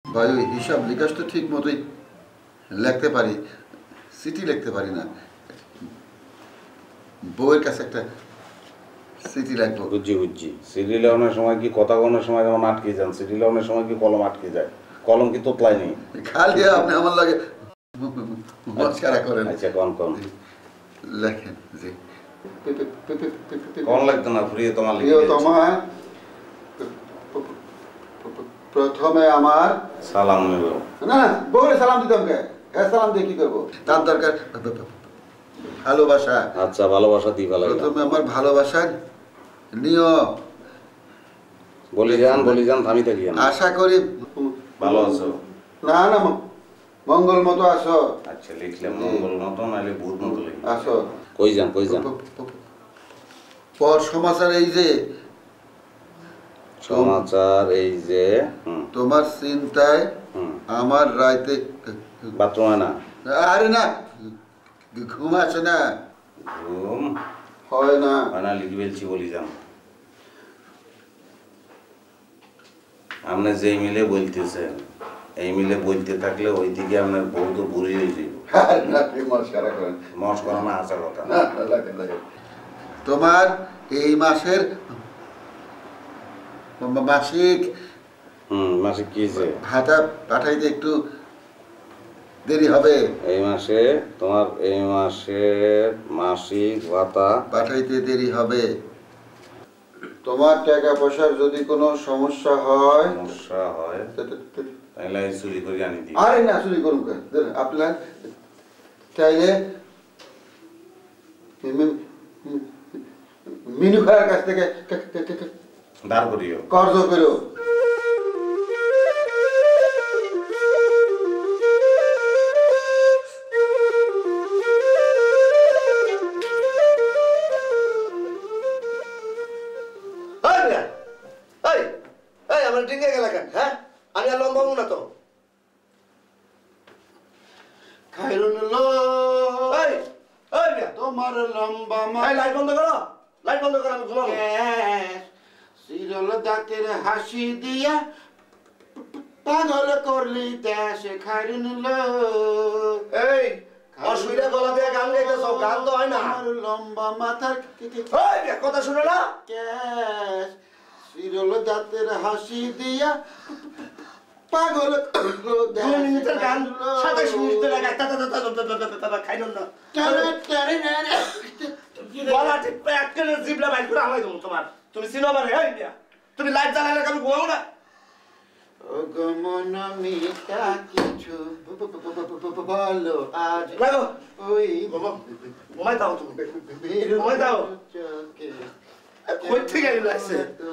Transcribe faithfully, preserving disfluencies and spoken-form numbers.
ভাই ওই হিসাব নিকাশ তো ঠিক মতোই লিখতে পারি, চিঠি লিখতে পারি না। বউয়ের কাছে একটা চিঠি লিখবো। বুঝছি বুঝছি। চিঠি লেখানোর সময় কি কথা বলার সময় যেমন আটকে যান, চিঠি লেখানোর সময় কি কলম আটকে যায়? কলম কি তোতলায় নেই? খালি আপনি আমার লাগে মস্কারা করেন। আচ্ছা কোন কোন লেখেন জি। কোন লাগতো না প্রিয় তোমার লিখে প্রিয়তমা, প্রথমে আমার সালাম নেব। না না বউরে সালাম দিতাম কে? হ্যাঁ সালাম দিয়ে কি করবো? তার দরকার ভালোবাসা। আচ্ছা ভালোবাসা দিবা লাগে। প্রথমে আমার ভালোবাসা নিও। বলি যান বলি যান থামি থাকি না। আশা করি ভালো আছো? না না মঙ্গল মতো আসো। আচ্ছা লিখলাম মঙ্গল মতো নালে ভূত মতো লিখি। আসো। কই যান কই যান? পর সমাচার এই যে সমাচার এই যে তোমার চিন্তায় আমার রাইতে বাথরুমে না। আরে না ঘুম আসে না। ঘুম হয় না। হয় না লিখি বলছি বলি যান। আপনি যেই মিলে বলতেছেন এই মিলে বলতে থাকলে ওই দিকে আপনার বউ তো বুড়ি হয়ে যাবে। মস্কারা করেন। মস্করা না আসার কথা। তোমার এই মাসের মাসিক হুম মাসিক কি যে ভাতা পাঠাইতে একটু দেরি হবে। এই মাসে তোমার এই মাসের মাসিক ভাতা পাঠাইতে দেরি হবে। তোমার টাকা পয়সার যদি কোনো সমস্যা হয় সমস্যা হয় তাহলে চুরি করে আনি দিই। আরে না চুরি করুন আপনার চাইলে মিনু খায়ের কাছ থেকে দাঁড় করিও কর্জ করো। তোমার লম্বা লাইট বন্ধ করো, লাইট বন্ধ করো, আমি ঘুমাবো। চিরল দাঁতের হাসি দিয়া পাগল করলি দেশে খাইরুন এই অসুবিধা গলা দিয়ে গান গাইতেছ, গান তো হয় না। লম্বা মাথার কথা শুনে না। চিরল দাঁতের হাসি দিয়া পাগল দুই মিনিটের গান সাতাশ মিনিট লাগে খাইন না। গলা টিপে একেবারে জিবলা বাইর করে হালাই দেবো তোমার। তুমি চিনো মানে তুমি লাইট জ্বালাইলে আমি ঘুমাবো না। গমন মিতা কিছু বলো আজ লাগো ওই ঘুমাই দাও তুমি, ঘুমাই দাও। কই থেকে আসছে